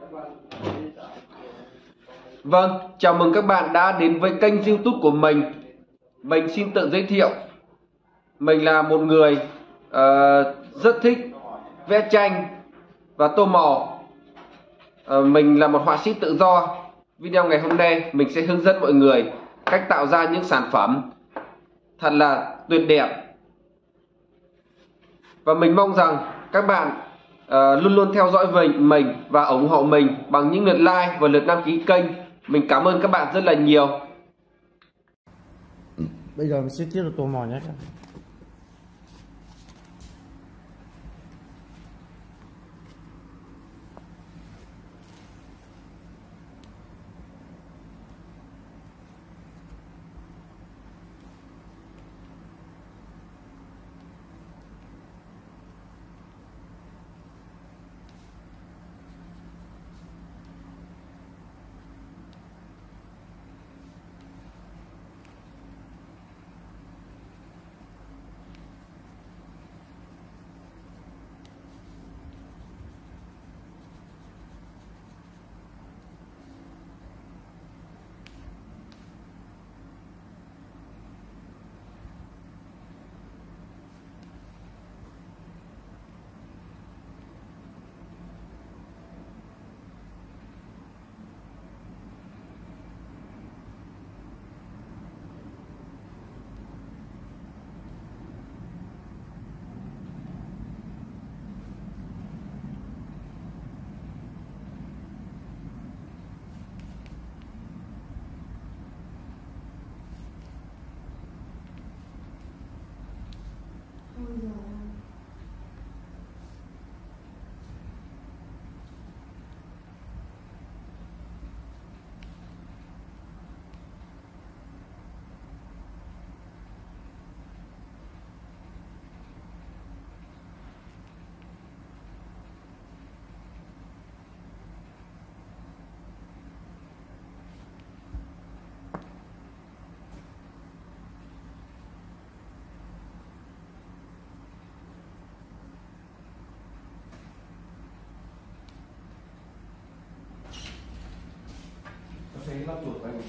Vâng, chào mừng các bạn đã đến với kênh YouTube của mình. Mình xin tự giới thiệu. Mình là một người rất thích vẽ tranh và tô màu. Mình là một họa sĩ tự do. Video ngày hôm nay mình sẽ hướng dẫn mọi người cách tạo ra những sản phẩm thật là tuyệt đẹp. Và mình mong rằng các bạn luôn luôn theo dõi mình và ủng hộ mình bằng những lượt like và lượt đăng ký kênh. Mình cảm ơn các bạn rất là nhiều. Bây giờ mình sẽ tiếp tục tô màu nhé. Thấy lắp chuột của anh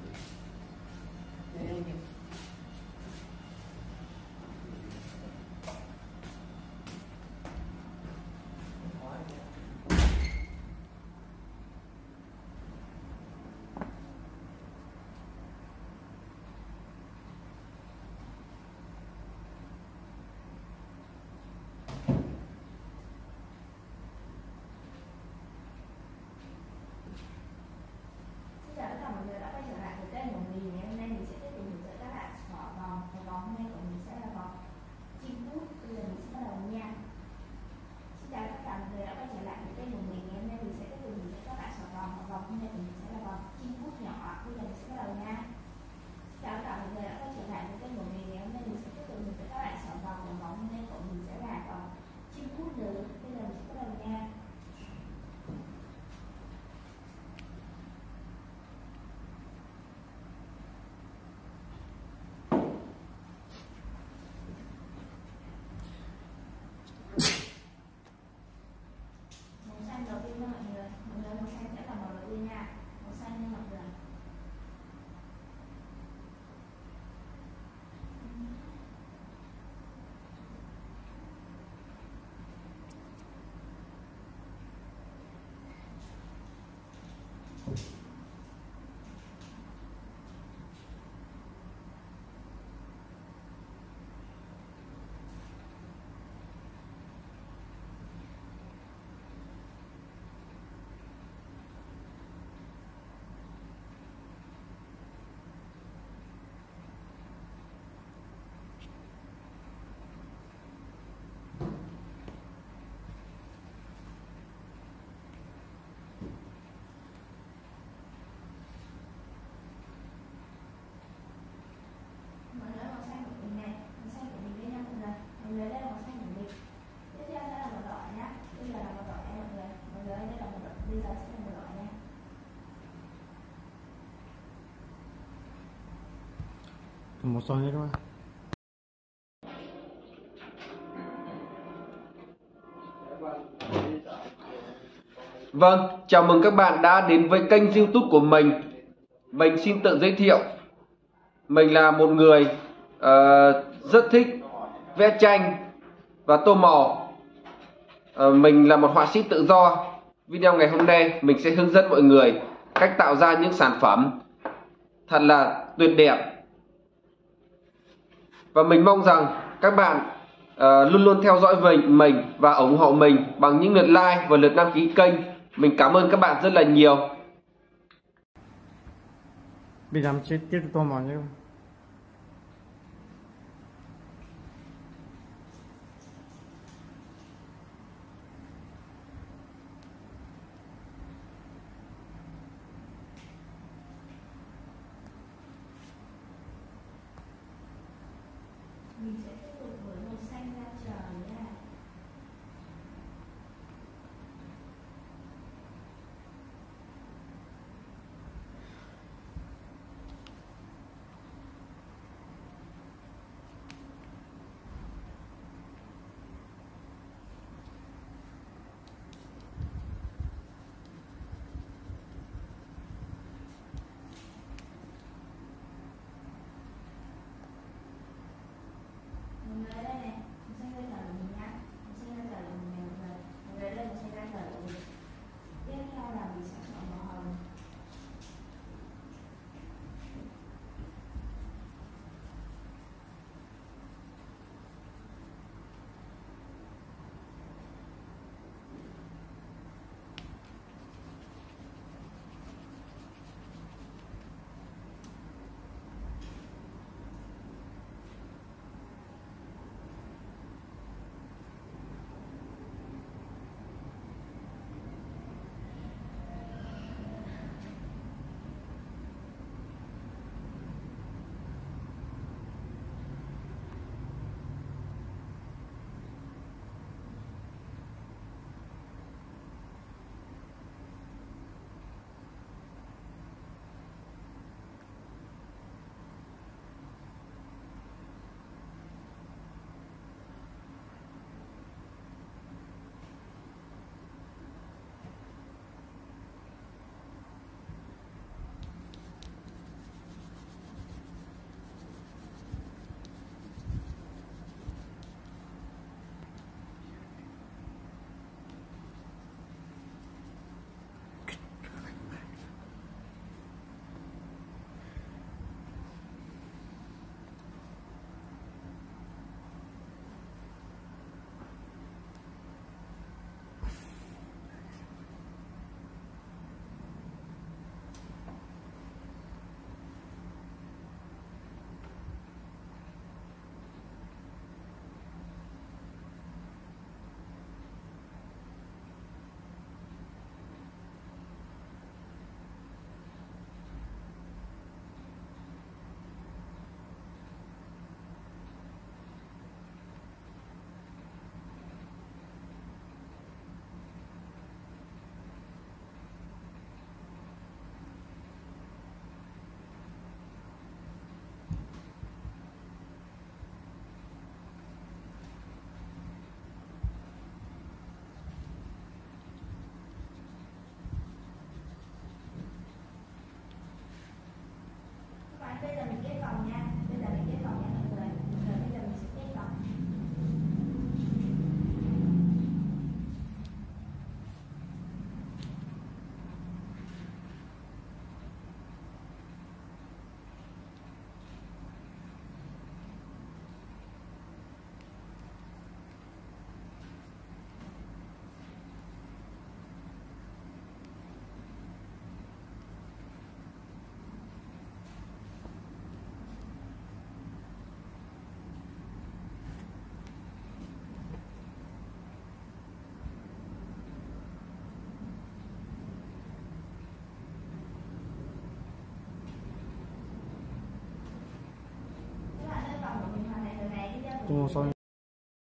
một son hết đúng không? Vâng, chào mừng các bạn đã đến với kênh YouTube của mình. Mình xin tự giới thiệu. Mình là một người rất thích vẽ tranh và tô màu. Mình là một họa sĩ tự do. Video ngày hôm nay mình sẽ hướng dẫn mọi người cách tạo ra những sản phẩm thật là tuyệt đẹp. Và mình mong rằng các bạn luôn luôn theo dõi mình và ủng hộ mình bằng những lượt like và lượt đăng ký kênh. Mình cảm ơn các bạn rất là nhiều. Bây giờ mình sẽ tiết tô màu nhé các bạn. Mình sẽ tiếp tục với màu xanh da trời nha. Mình lấy đây này, màu xanh da trời của mình nhá. Màu xanh da trời của mình này mọi người. Mình lấy đây màu xanh da trời của mình. Tiếp theo là mình sẽ chọn màu hồng. Các bạn, bây giờ mình kết vòng nha. Bây giờ mình kết vòng nha mọi người. Rồi bây giờ mình sẽ kết vòng. Các bạn ơi, vòng của mình hoàn thành rồi này. Video của Tô màu xanh.